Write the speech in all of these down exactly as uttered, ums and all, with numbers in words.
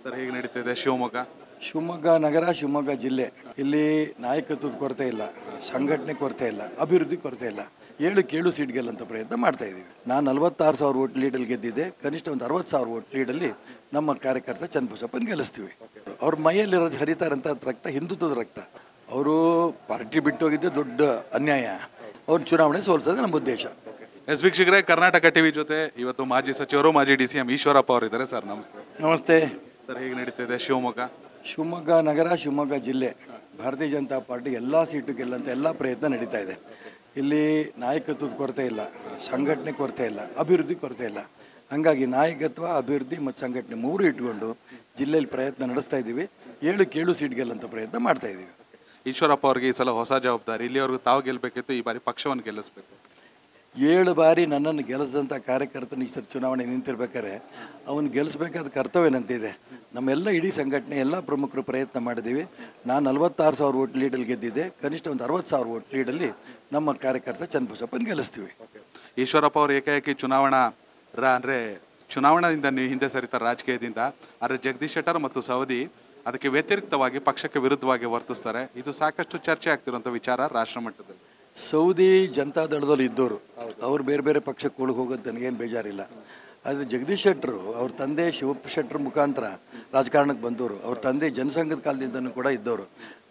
Sir ಹೇಗೆ ನಡೀತಿದೆ ಶಿವಮೊಗ್ಗ? ಶಿವಮೊಗ್ಗ ನಗರ, ಶಿವಮೊಗ್ಗ ಜಿಲ್ಲೆ, ಇಲ್ಲಿ ನಾಯಕತ್ವದ ಕೊರತೆ ಇಲ್ಲ, ಸಂಘಟನೆ ಕೊರತೆ ಇಲ್ಲ, ಅಭಿವೃದ್ಧಿ ಕೊರತೆ ಇಲ್ಲ. ಏಳು ಕೇಳು ಸೀಟ್ ಗೆಲ್ಲಂತ ಪ್ರಯತ್ನ ಮಾಡ್ತಾ ಇದ್ದೀವಿ. ನಾನು ನಲವತ್ತಾರು ಸಾವಿರ ಓಟ್ ಲೀಡಲ್ಲಿ ಗೆದ್ದಿದ್ದೆ. ಕನಿಷ್ಠ ಒಂದು ಅರವತ್ತು ಸಾವಿರ ಓಟ್ ಲೀಡಲ್ಲಿ ನಮ್ಮ ಕಾರ್ಯಕರ್ತ ಚನ್ನಬಸಪ್ಪನ ಗೆಲ್ಲಿಸ್ತೀವಿ. ಅವ್ರ ಮೈಯಲ್ಲಿರೋದು ಹರಿತಾರಂಥ ರಕ್ತ ಹಿಂದುತ್ವದ ರಕ್ತ. ಅವರು ಪಾರ್ಟಿ ಬಿಟ್ಟು ಹೋಗಿದ್ದೆ ದೊಡ್ಡ ಅನ್ಯಾಯ. ಅವ್ರ ಚುನಾವಣೆ ಸೋಲಿಸೋದು ನಮ್ಮ ಉದ್ದೇಶ. ಎಸ್ ವೀಕ್ಷಕರೇ, ಕರ್ನಾಟಕ ಟಿವಿ ಜೊತೆ ಇವತ್ತು ಮಾಜಿ ಸಚಿವರು ಮಾಜಿ ಡಿ ಸಿ ಎಂ ಈಶ್ವರಪ್ಪ ಅವರಿದ್ದಾರೆ. ಸರ್ ನಮಸ್ತೆ. ನಮಸ್ತೆ ಸರ್ ಹೇಗೆ ನಡೀತಿದೆ ಶಿವಮೊಗ್ಗ? ಶಿವಮೊಗ್ಗ ನಗರ, ಶಿವಮೊಗ್ಗ ಜಿಲ್ಲೆ, ಭಾರತೀಯ ಜನತಾ ಪಾರ್ಟಿ ಎಲ್ಲ ಸೀಟು ಗೆಲ್ಲಂತ ಎಲ್ಲ ಪ್ರಯತ್ನ ನಡೀತಾ ಇದೆ. ಇಲ್ಲಿ ನಾಯಕತ್ವದ ಕೊರತೆ ಇಲ್ಲ, ಸಂಘಟನೆ ಕೊರತೆ ಇಲ್ಲ, ಅಭಿವೃದ್ಧಿ ಕೊರತೆ ಇಲ್ಲ. ಹಾಗಾಗಿ ನಾಯಕತ್ವ, ಅಭಿವೃದ್ಧಿ ಮತ್ತು ಸಂಘಟನೆ ಮೂರು ಇಟ್ಕೊಂಡು ಜಿಲ್ಲೆಯಲ್ಲಿ ಪ್ರಯತ್ನ ನಡೆಸ್ತಾ ಇದ್ದೀವಿ. ಏಳು ಕೇಳು ಸೀಟ್ ಗೆಲ್ಲಂತ ಪ್ರಯತ್ನ ಮಾಡ್ತಾ ಇದ್ದೀವಿ. ಈಶ್ವರಪ್ಪ ಅವ್ರಿಗೆ ಈ ಸಲ ಹೊಸ ಜವಾಬ್ದಾರಿ. ಇಲ್ಲಿವರೆಗೂ ತಾವು ಗೆಲ್ಲಬೇಕಿತ್ತು, ಈ ಬಾರಿ ಪಕ್ಷವನ್ನು ಗೆಲ್ಲಿಸಬೇಕು. ಏಳು ಬಾರಿ ನನ್ನನ್ನು ಗೆಲ್ಲಿಸಿದಂಥ ಕಾರ್ಯಕರ್ತನ ಈ ಸರಿ ಚುನಾವಣೆ ನಿಂತಿರ್ಬೇಕಾದ್ರೆ ಅವನು ಗೆಲ್ಲಿಸ್ಬೇಕಾದ ಕರ್ತವ್ಯನಂತಿದೆ. ನಮ್ಮೆಲ್ಲ ಇಡೀ ಸಂಘಟನೆ ಎಲ್ಲ ಪ್ರಮುಖರು ಪ್ರಯತ್ನ ಮಾಡಿದ್ದೀವಿ. ನಾನು ನಲವತ್ತಾರು ಸಾವಿರ ಓಟ್ ಲೀಡಲ್ಲಿ ಗೆದ್ದಿದ್ದೆ. ಕನಿಷ್ಠ ಒಂದು ಅರವತ್ತು ಸಾವಿರ ಓಟ್ ಲೀಡಲ್ಲಿ ನಮ್ಮ ಕಾರ್ಯಕರ್ತ ಚನ್ನಬಸಪ್ಪನ ಗೆಲ್ಲಿಸ್ತೀವಿ. ಈಶ್ವರಪ್ಪ ಅವರು ಏಕಾಏಕಿ ಚುನಾವಣಾ ರಾ ಅಂದರೆ ಚುನಾವಣೆಯಿಂದ ನೀವು ಹಿಂದೆ ಸರಿತಾರೆ ರಾಜಕೀಯದಿಂದ. ಆದರೆ ಜಗದೀಶ್ ಶೆಟ್ಟರ್ ಮತ್ತು ಸವದಿ ಅದಕ್ಕೆ ವ್ಯತಿರಿಕ್ತವಾಗಿ ಪಕ್ಷಕ್ಕೆ ವಿರುದ್ಧವಾಗಿ ವರ್ತಿಸ್ತಾರೆ. ಇದು ಸಾಕಷ್ಟು ಚರ್ಚೆ ಆಗ್ತಿರುವಂಥ ವಿಚಾರ ರಾಷ್ಟ್ರ ಮಟ್ಟದಲ್ಲಿ. ಸೌದಿ ಜನತಾ ದಳದಲ್ಲಿ ಇದ್ದವರು, ಅವ್ರು ಬೇರೆ ಬೇರೆ ಪಕ್ಷಕ್ಕೆ ಒಳಗೆ ಹೋಗೋದು ನನಗೇನು ಬೇಜಾರಿಲ್ಲ. ಆದರೆ ಜಗದೀಶ್ ಶೆಟ್ಟರು ಅವ್ರ ತಂದೆ ಶಿವಪ್ಪ ಶೆಟ್ಟರ್ ಮುಖಾಂತರ ರಾಜಕಾರಣಕ್ಕೆ ಬಂದವರು. ಅವ್ರ ತಂದೆ ಜನಸಂಘದ ಕಾಲದಿಂದನೂ ಕೂಡ ಇದ್ದವರು.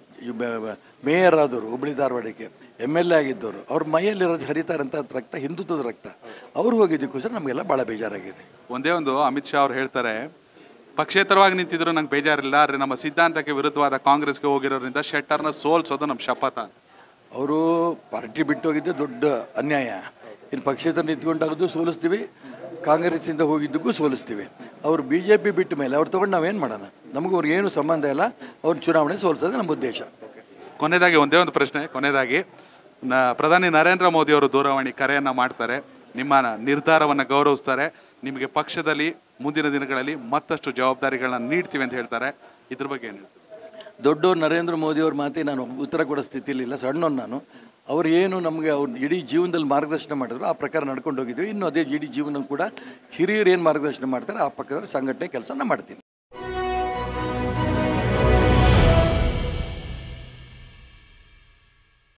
ಮೇಯರ್ ಆದವರು, ಹುಬ್ಬಳ್ಳಿ ಧಾರವಾಡಕ್ಕೆ ಎಮ್ ಎಲ್ ಎ ಆಗಿದ್ದವರು. ಅವ್ರ ಮೈಯಲ್ಲಿರೋದು ಹರಿತಾರಂಥ ರಕ್ತ ಹಿಂದುತ್ವದ ರಕ್ತ. ಅವ್ರು ಹೋಗಿದ್ದಕ್ಕೋಸ್ಕರ ನಮಗೆಲ್ಲ ಭಾಳ ಬೇಜಾರಾಗಿದೆ. ಒಂದೇ ಒಂದು ಅಮಿತ್ ಶಾ ಅವ್ರು ಹೇಳ್ತಾರೆ, ಪಕ್ಷೇತರವಾಗಿ ನಿಂತಿದ್ರು ನಂಗೆ ಬೇಜಾರಿಲ್ಲ, ಆದರೆ ನಮ್ಮ ಸಿದ್ಧಾಂತಕ್ಕೆ ವಿರುದ್ಧವಾದ ಕಾಂಗ್ರೆಸ್ಗೆ ಹೋಗಿರೋದ್ರಿಂದ ಶೆಟ್ಟರ್ನ ಸೋಲ್ಸೋದು ನಮ್ಮ ಶಪಥ. ಅವರು ಪಾರ್ಟಿ ಬಿಟ್ಟು ಹೋಗಿದ್ದೆ ದೊಡ್ಡ ಅನ್ಯಾಯ. ಇನ್ನು ಪಕ್ಷೇತರ ನಿಂತ್ಕೊಂಡಾಗದು ಸೋಲಿಸ್ತೀವಿ, ಕಾಂಗ್ರೆಸ್ಸಿಂದ ಹೋಗಿದ್ದಕ್ಕೂ ಸೋಲಿಸ್ತೀವಿ. ಅವರು ಬಿ ಜೆ ಪಿ ಬಿಟ್ಟ ಮೇಲೆ ಅವ್ರು ತೊಗೊಂಡು ನಾವೇನು ಮಾಡೋಣ? ನಮಗೂ ಅವ್ರಿಗೆ ಏನು ಸಂಬಂಧ ಇಲ್ಲ. ಅವ್ರ ಚುನಾವಣೆ ಸೋಲಿಸೋದು ನಮ್ಮ ಉದ್ದೇಶ. ಕೊನೆಯದಾಗಿ ಒಂದೇ ಒಂದು ಪ್ರಶ್ನೆ. ಕೊನೆಯದಾಗಿ ನ ಪ್ರಧಾನಿ ನರೇಂದ್ರ ಮೋದಿ ಅವರು ದೂರವಾಣಿ ಕರೆಯನ್ನು ಮಾಡ್ತಾರೆ, ನಿಮ್ಮ ನಿರ್ಧಾರವನ್ನು ಗೌರವಿಸ್ತಾರೆ, ನಿಮಗೆ ಪಕ್ಷದಲ್ಲಿ ಮುಂದಿನ ದಿನಗಳಲ್ಲಿ ಮತ್ತಷ್ಟು ಜವಾಬ್ದಾರಿಗಳನ್ನ ನೀಡ್ತೀವಿ ಅಂತ ಹೇಳ್ತಾರೆ. ಇದ್ರ ಬಗ್ಗೆ ಏನು ಹೇಳ್ತೀವಿ? ದೊಡ್ಡವ್ರು ನರೇಂದ್ರ ಮೋದಿಯವ್ರ ಮಾತಿ ನಾನು ಉತ್ತರ ಕೊಡೋ ಸ್ಥಿತಿಲಿಲ್ಲ. ಸಣ್ಣವ್ರು ನಾನು. ಅವ್ರು ಏನು ನಮಗೆ ಅವ್ರು ಇಡೀ ಜೀವನದಲ್ಲಿ ಮಾರ್ಗದರ್ಶನ ಮಾಡಿದ್ರು, ಆ ಪ್ರಕಾರ ನಡ್ಕೊಂಡು ಹೋಗಿದ್ವಿ. ಇನ್ನು ಅದೇ ಇಡೀ ಜೀವನ ಕೂಡ ಹಿರಿಯರು ಏನು ಮಾರ್ಗದರ್ಶನ ಮಾಡ್ತಾರೆ ಆ ಪಕ್ಕದಲ್ಲಿ ಸಂಘಟನೆ ಕೆಲಸನ ಮಾಡ್ತೀನಿ.